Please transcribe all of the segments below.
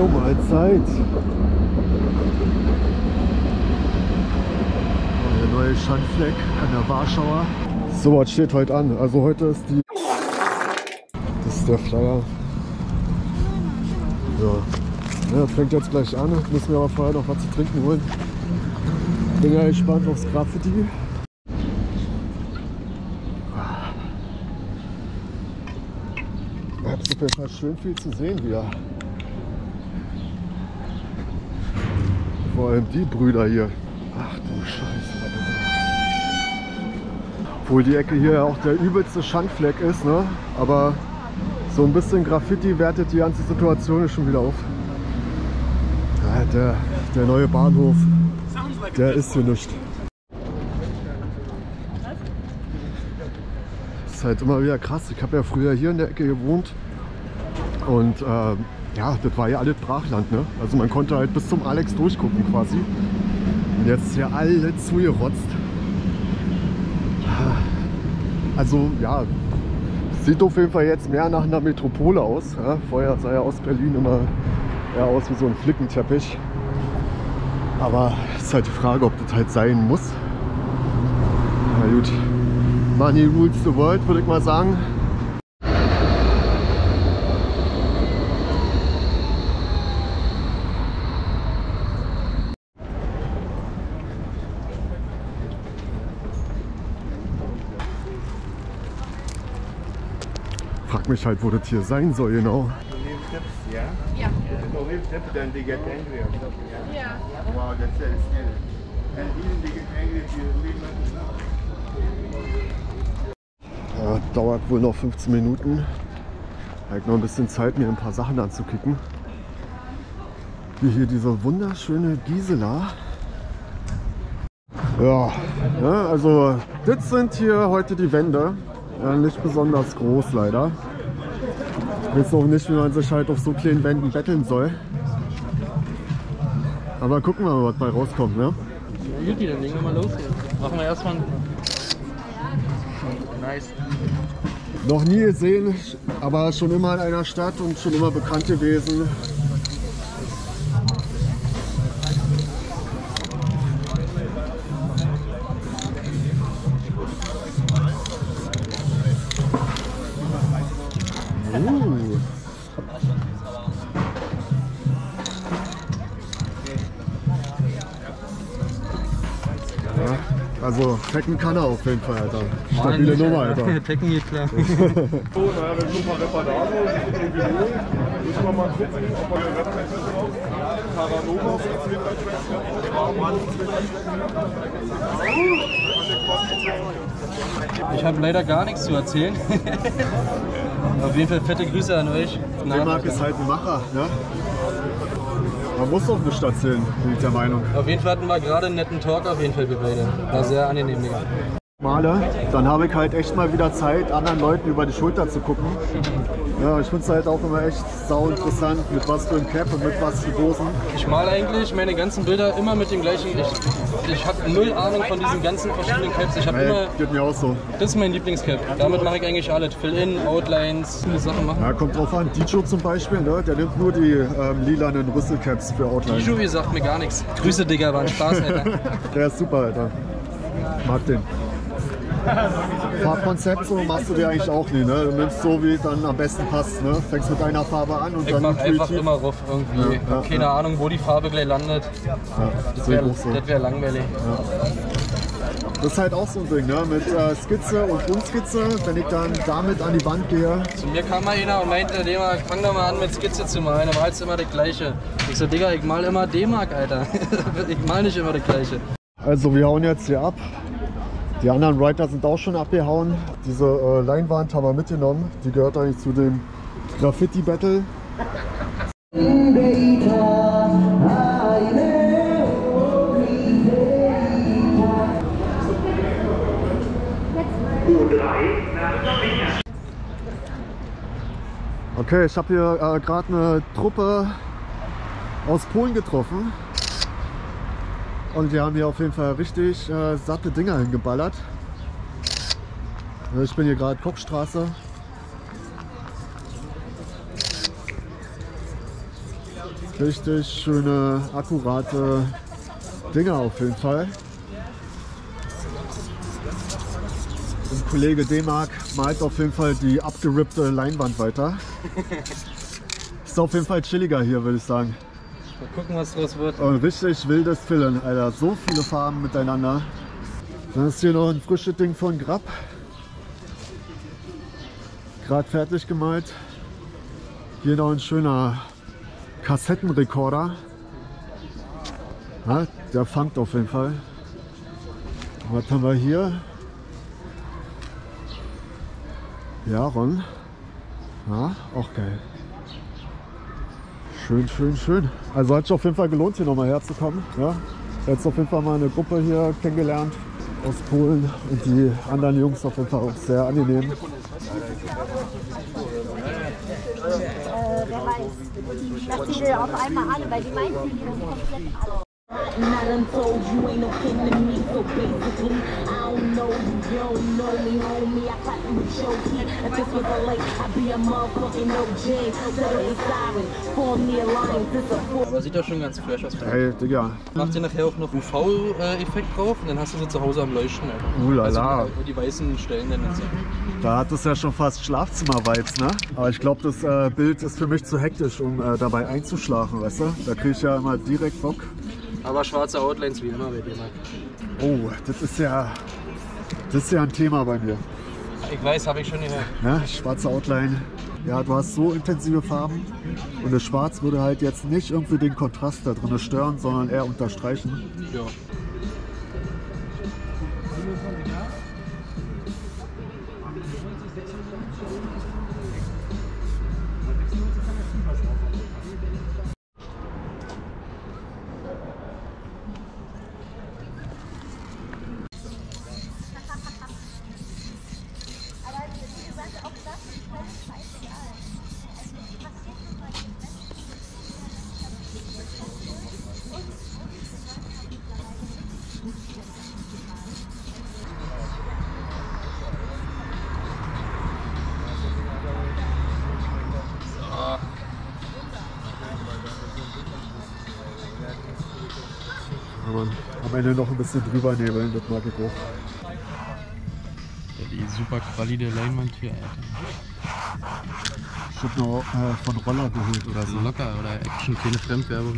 Jo, Mahlzeit. Der neue Schandfleck an der Warschauer. So, was steht heute an? Also heute ist die... Das ist der Flyer. Ja, das fängt jetzt gleich an. Müssen wir aber vorher noch was zu trinken holen. Bin ja gespannt aufs Graffiti. Ich habe auf jeden Fall schön viel zu sehen wieder. Vor allem die Brüder hier. Ach du Scheiße. Obwohl die Ecke hier ja auch der übelste Schandfleck ist, ne? Aber so ein bisschen Graffiti wertet die ganze Situation schon wieder auf. Ja, der neue Bahnhof, der ist hier nicht. Das ist halt immer wieder krass. Ich habe ja früher hier in der Ecke gewohnt und ja, das war ja alles Brachland, ne? Also man konnte halt bis zum Alex durchgucken quasi. Und jetzt ist ja alles zugerotzt. Also ja, sieht auf jeden Fall jetzt mehr nach einer Metropole aus. Ja? Vorher sah ja aus Berlin immer eher aus wie so ein Flickenteppich. Aber es ist halt die Frage, ob das halt sein muss. Na gut, Money rules the world, würde ich mal sagen. Frag mich halt, wo das hier sein soll, genau. Yeah. So we step, then they get angry or something. Yeah. Wow, that's very scary. And even they get angry if you leave nothing. Ja, dauert wohl noch 15 Minuten. Ich habe noch ein bisschen Zeit, mir ein paar Sachen anzukicken. Wie hier diese wunderschöne Gisela. Ja, ne, also das sind hier heute die Wände. Ja, nicht besonders groß leider. Ich weiß auch nicht, wie man sich halt auf so kleinen Wänden betteln soll. Aber gucken wir mal, was bei rauskommt, ne? Ja, Juti, dann legen wir mal los hier. Machen wir erstmal ein... Nice. Noch nie gesehen, aber schon immer in einer Stadt und schon immer bekannt gewesen. Ja, also Tekken kann er auf jeden Fall, Alter. Stabile Nummer, Alter. Tekken geht klar. So, naja, wir sind ein paar Reparate, sind irgendwie null. Müssen wir mal gucken, ob wir eine Webseite drauf haben. Paranova Ich habe leider gar nichts zu erzählen. Auf jeden Fall fette Grüße an euch. D-Mark ist halt ein Macher, ne? Man muss doch nicht erzählen, bin ich der Meinung. Auf jeden Fall hatten wir gerade einen netten Talk auf jeden Fall wir beide. War sehr angenehm, Digga. Male, dann habe ich halt echt mal wieder Zeit, anderen Leuten über die Schulter zu gucken. Ja, ich finde es halt auch immer echt sau interessant, mit was für einem Cap und mit was für Dosen. Ich male eigentlich meine ganzen Bilder immer mit dem gleichen. Ich habe null Ahnung von diesen ganzen verschiedenen Caps. Ich habe immer. Geht mir auch so. Das ist mein Lieblingscap. Damit mache ich eigentlich alles. Fill-in, Outlines, viele Sachen machen. Ja, kommt drauf an. Dijo zum Beispiel, ne? Der nimmt nur die lilanen Rüsselcaps für Outlines. Dijo, sagt mir gar nichts. Grüße, Digga, war ein Spaß, Alter. Der ist super, Alter. Mag den. Farbkonzept so machst du dir eigentlich auch nie, ne? Du nimmst so, wie es dann am besten passt, ne? Fängst mit einer Farbe an und Ich dann mach einfach intuitiv. immer rauf irgendwie. Ich hab keine Ahnung, wo die Farbe gleich landet. Ja, Das sehe ich auch so. wär langweilig. Das ist halt auch so ein Ding, ne? Mit Skizze und Unskizze. Wenn ich dann damit an die Wand gehe. Zu mir kam mal einer und meinte, D-Mark, fang doch mal an mit Skizze zu malen, dann malst du immer das Gleiche. Ich so, Digga, ich mal immer D-Mark, Alter. Ich mal nicht immer das Gleiche. Also wir hauen jetzt hier ab. Die anderen Writer sind auch schon abgehauen. Diese Leinwand haben wir mitgenommen. Die gehört eigentlich zu dem Graffiti-Battle. Okay, ich habe hier gerade eine Truppe aus Polen getroffen. Und die haben hier auf jeden Fall richtig satte Dinger hingeballert. Ich bin hier gerade Kochstraße. Richtig schöne, akkurate Dinger auf jeden Fall. Und Kollege D-Mark malt auf jeden Fall die abgerippte Leinwand weiter. Ist auf jeden Fall chilliger hier, würde ich sagen. Mal gucken, was draus wird. Und richtig wildes Fillen, Alter. So viele Farben miteinander. Dann ist hier noch ein frisches Ding von Grapp. Gerade fertig gemalt. Hier noch ein schöner Kassettenrekorder. Ja, der fangt auf jeden Fall. Was haben wir hier? Ja, Ron. Ja, auch geil. Schön, schön, schön. Also hat sich auf jeden Fall gelohnt, hier nochmal herzukommen. Ja, jetzt auf jeden Fall mal eine Gruppe hier kennengelernt aus Polen und die anderen Jungs auf jeden Fall auch sehr angenehm. Wer weiß, dass die auf einmal alle, weil die meisten hier komplett alle. Not untold, you ain't no kin to me, so basically I don't know you, you don't know me, homie. I caught you with your key. If this was a lake, I'd be a motherfucking OJ. Settle the siren, form the alliance, it's a four. Aber sieht doch schon ganz fresh aus. Hey, Digga. Macht ihr nachher auch noch UV-Effekt drauf und dann hast du so zu Hause am Leuchten. Ulala. Also die weißen Stellen dann jetzt. Da hat es ja schon fast Schlafzimmer-Vibes, ne? Aber ich glaube, das Bild ist für mich zu hektisch, um dabei einzuschlafen, weißt du? Da kriege ich ja immer direkt Bock. Aber schwarze Outlines wie immer bei dir, Marc. Oh, das ist ja ein Thema bei mir. Ich weiß, habe ich schon gehört. Ja, schwarze Outline. Ja, du hast so intensive Farben und das Schwarz würde halt jetzt nicht irgendwie den Kontrast da drin stören, sondern eher unterstreichen. Ja. Am Ende noch ein bisschen drüber nebeln, das mag ich auch. Ja, die super qualide Leinwand hier, Alter. Ich hab noch von Roller geholt oder so. Locker oder Action, keine Fremdwerbung.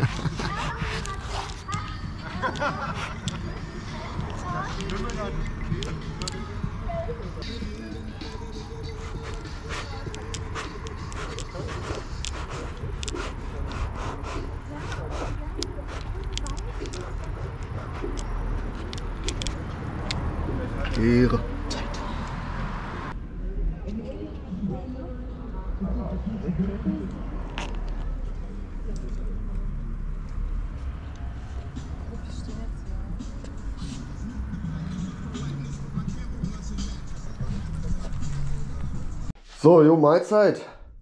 Ehre. So, jo, Mahlzeit.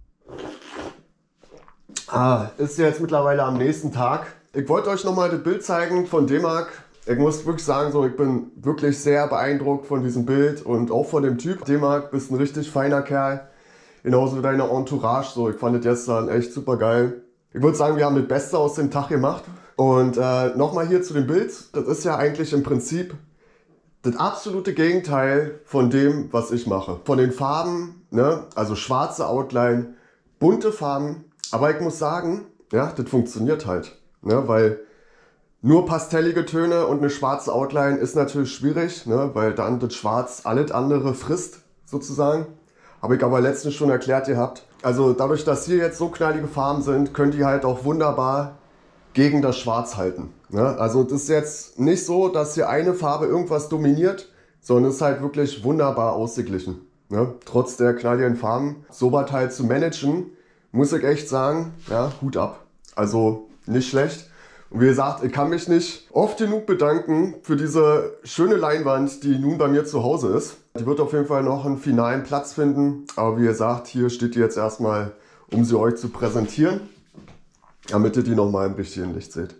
Ist jetzt mittlerweile am nächsten Tag. Ich wollte euch nochmal das Bild zeigen von D-Mark. Ich muss wirklich sagen, so, ich bin wirklich sehr beeindruckt von diesem Bild und auch von dem Typ. D-Mark, bist ein richtig feiner Kerl. Genauso wie deine Entourage. So, ich fand das gestern echt super geil. Ich würde sagen, wir haben das Beste aus dem Tag gemacht. Und nochmal hier zu dem Bild. Das ist ja eigentlich im Prinzip das absolute Gegenteil von dem, was ich mache. Von den Farben, ne? Also schwarze Outline, bunte Farben. Aber ich muss sagen, ja, das funktioniert halt. Ne? Weil nur pastellige Töne und eine schwarze Outline ist natürlich schwierig, ne? Weil dann das Schwarz alles andere frisst, sozusagen. Habe ich aber letztens schon erklärt gehabt. Also dadurch, dass hier jetzt so knallige Farben sind, können die halt auch wunderbar gegen das Schwarz halten. Ne? Also das ist jetzt nicht so, dass hier eine Farbe irgendwas dominiert, sondern es ist halt wirklich wunderbar ausgeglichen. Ne? Trotz der knalligen Farben, sowas halt zu managen, muss ich echt sagen, ja, Hut ab. Also nicht schlecht. Und wie gesagt, ich kann mich nicht oft genug bedanken für diese schöne Leinwand, die nun bei mir zu Hause ist. Die wird auf jeden Fall noch einen finalen Platz finden. Aber wie gesagt, hier steht die jetzt erstmal, um sie euch zu präsentieren, damit ihr die nochmal im richtigen Licht seht.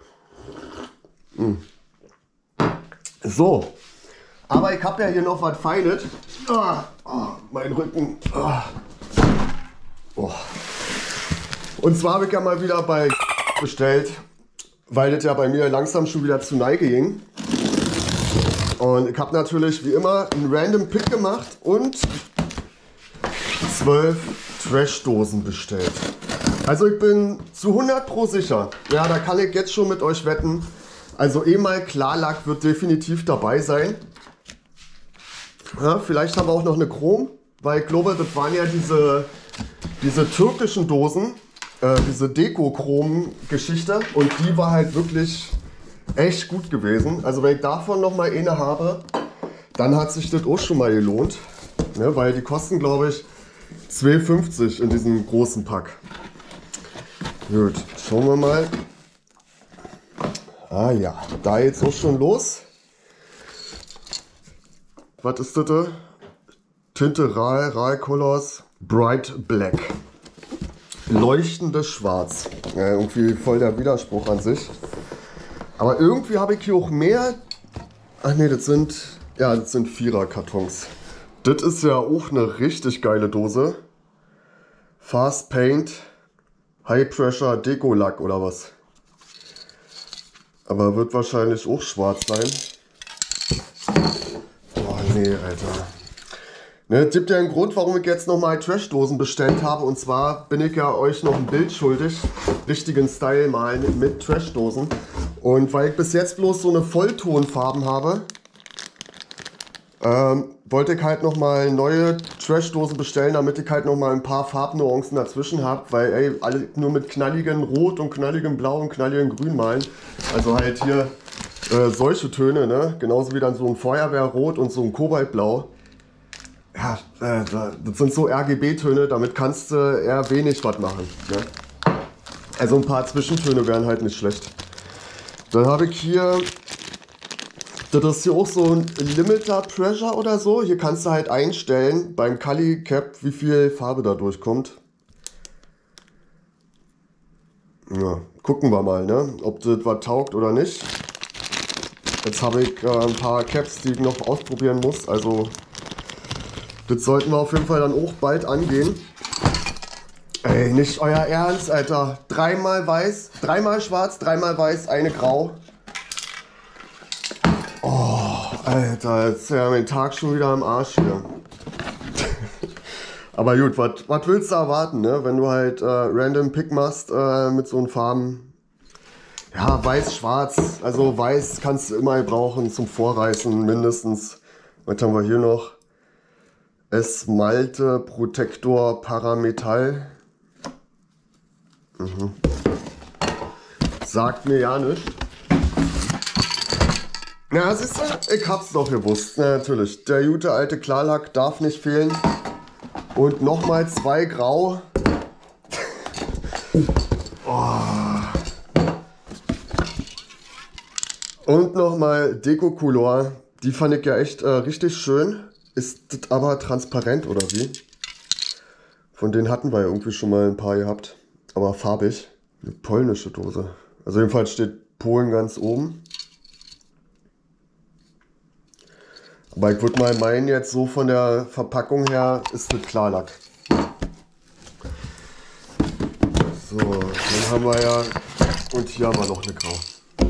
So, aber ich habe ja hier noch was Feines. Mein Rücken. Und zwar habe ich ja mal wieder bei bestellt, weil das ja bei mir langsam schon wieder zu Neige ging. Und ich habe natürlich wie immer einen Random Pick gemacht und 12 Trash-Dosen bestellt. Also ich bin zu 100% sicher, ja, da kann ich jetzt schon mit euch wetten, also Emal Klarlack wird definitiv dabei sein. Ja, vielleicht haben wir auch noch eine Chrom, weil ich glaube, das waren ja diese türkischen Dosen, diese Deko-Chrom-Geschichte, und die war halt wirklich echt gut gewesen. Also wenn ich davon noch mal eine habe, dann hat sich das auch schon mal gelohnt, ne, weil die kosten, glaube ich, 2,50 in diesem großen Pack. Gut, schauen wir mal. Ah ja, da geht's auch schon los. Was ist das da? Tinte Ral Colors Bright Black. Leuchtendes Schwarz. Ja, irgendwie voll der Widerspruch an sich. Aber irgendwie habe ich hier auch mehr. Ach nee, das sind 4er Kartons. Das ist ja auch eine richtig geile Dose. Fast Paint, High Pressure Deko Lack oder was. Aber wird wahrscheinlich auch schwarz sein. Boah, nee, Alter. Ne, es gibt ja einen Grund, warum ich jetzt nochmal Trash-Dosen bestellt habe. Und zwar bin ich ja euch noch ein Bild schuldig. Richtigen Style malen mit Trash-Dosen. Und weil ich bis jetzt bloß so eine Volltonfarben habe, wollte ich halt nochmal neue Trash-Dosen bestellen, damit ich halt nochmal ein paar Farbnuancen dazwischen habe. Weil ey, alle nur mit knalligem Rot und knalligem Blau und knalligem Grün malen. Also halt hier solche Töne, ne? Genauso wie dann so ein Feuerwehrrot und so ein Kobaltblau. Ja, das sind so RGB-Töne, damit kannst du eher wenig was machen. Ne? Also ein paar Zwischentöne wären halt nicht schlecht. Dann habe ich hier, das ist hier auch so ein Limiter Pressure oder so. Hier kannst du halt einstellen beim Kali Cap, wie viel Farbe da durchkommt. Ja, gucken wir mal, ne? Ob das was taugt oder nicht. Jetzt habe ich ein paar Caps, die ich noch ausprobieren muss. Also das sollten wir auf jeden Fall dann auch bald angehen. Ey, nicht euer Ernst, Alter. 3-mal weiß, 3-mal schwarz, 3-mal weiß, eine grau. Oh, Alter, jetzt ist ja mein Tag schon wieder am Arsch hier. Aber gut, was willst du erwarten, ne? Wenn du halt Random Pick machst mit so einen Farben. Ja, weiß, schwarz. Also weiß kannst du immer brauchen zum Vorreißen mindestens. Was haben wir hier noch? Esmalte Protektor Parametall. Sagt mir ja nichts. Na, siehst du, ich hab's doch gewusst. Na, natürlich, der gute alte Klarlack darf nicht fehlen. Und nochmal 2 grau. Oh. Und nochmal Deko Color. Die fand ich ja echt richtig schön. Ist das aber transparent oder wie? Von denen hatten wir ja irgendwie schon mal ein paar gehabt. Aber farbig. Eine polnische Dose. Also jedenfalls steht Polen ganz oben. Aber ich würde mal meinen, jetzt so von der Verpackung her ist das Klarlack. So, dann haben wir ja... Und hier haben wir noch eine Grau.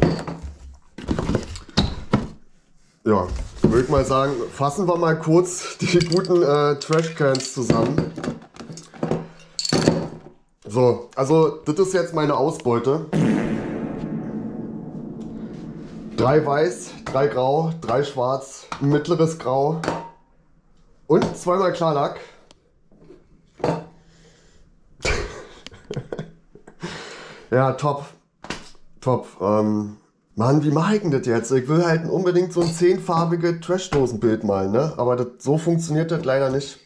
Ja, würde ich mal sagen, fassen wir mal kurz die guten Trashcans zusammen. So, also das ist jetzt meine Ausbeute. 3 weiß, 3 grau, 3 schwarz, ein mittleres Grau und 2-mal Klarlack. Ja, top. Top. Mann, wie mache ich denn das jetzt? Ich will halt unbedingt so ein 10-farbige Trash-Dosen-Bild malen, ne? Aber so funktioniert das leider nicht.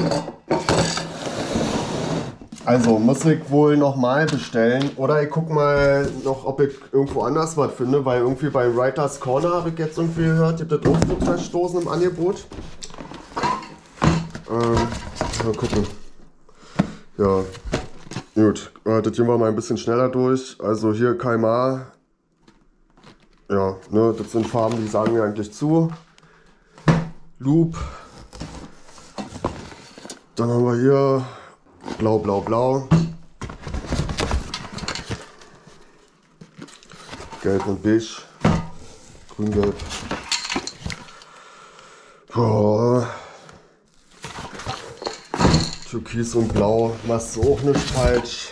Also muss ich wohl nochmal bestellen. Oder ich gucke mal noch, ob ich irgendwo anders was finde. Weil irgendwie bei Writers Corner habe ich jetzt irgendwie gehört, ihr habt das auch so Trash-Dosen im Angebot. Mal gucken. Ja, gut. Das gehen wir mal ein bisschen schneller durch. Also hier KMA. Ja, ne, das sind Farben, die sagen mir eigentlich zu. Loop. Dann haben wir hier Blau, Blau, Blau. Gelb und Beige. Grün-Gelb. Boah. Türkis und Blau. Machst du auch nicht falsch.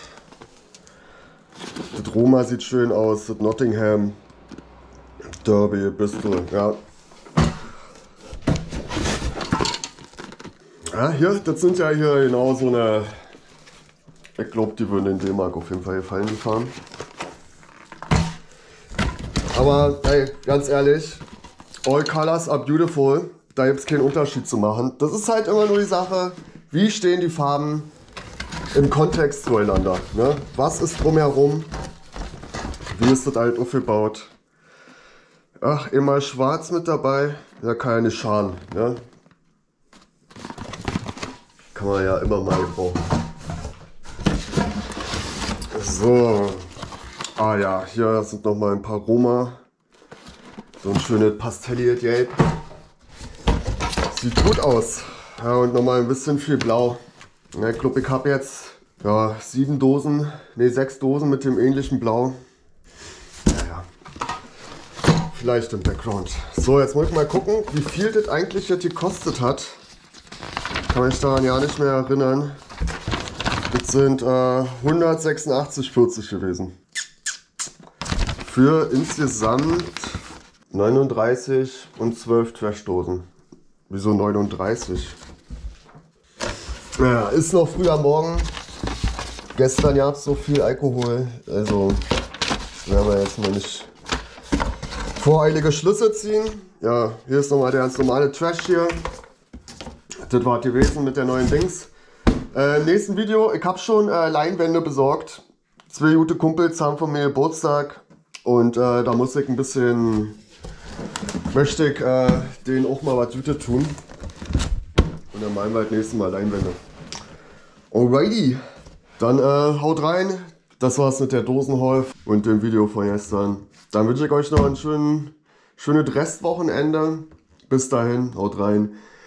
Das Roma sieht schön aus. Das Nottingham. Derby, Bristol, ja. Ja, hier, das sind ja hier genau so eine. Ich glaube, die würden in D-Mark auf jeden Fall gefallen, die Farben. Aber ey, ganz ehrlich, all colors are beautiful. Da gibt es keinen Unterschied zu machen. Das ist halt immer nur die Sache, wie stehen die Farben im Kontext zueinander. Ne? Was ist drumherum? Wie ist das halt aufgebaut? Ach, immer schwarz mit dabei, da kann ja nicht schaden. Ne? Kann man ja immer mal brauchen. So. Ah ja, hier sind noch mal ein paar Roma. So ein schönes pastelliges Gelb. Sieht gut aus. Ja, und noch mal ein bisschen viel Blau. Ja, ich glaube, ich habe jetzt ja, 6 Dosen mit dem ähnlichen Blau. Naja. Vielleicht im Background. So, jetzt muss ich mal gucken, wie viel das eigentlich jetzt gekostet hat. Kann mich daran ja nicht mehr erinnern. Das sind 186,40 gewesen. Für insgesamt 39 und 12 Trashdosen. Wieso 39? Ja, ist noch früh am Morgen. Gestern gab es so viel Alkohol. Also werden wir jetzt mal nicht voreilige Schlüsse ziehen. Ja, hier ist nochmal der ganz normale Trash hier. Das war gewesen mit der neuen Dings. Im nächsten Video, ich habe schon Leinwände besorgt. 2 gute Kumpels haben von mir Geburtstag. Und da muss ich ein bisschen, möchte ich denen auch mal was Gutes tun. Und dann malen wir das nächste Mal Leinwände. Alrighty, dann haut rein. Das war's mit der Dosenhaul und dem Video von gestern. Dann wünsche ich euch noch ein schönes Restwochenende. Bis dahin, haut rein.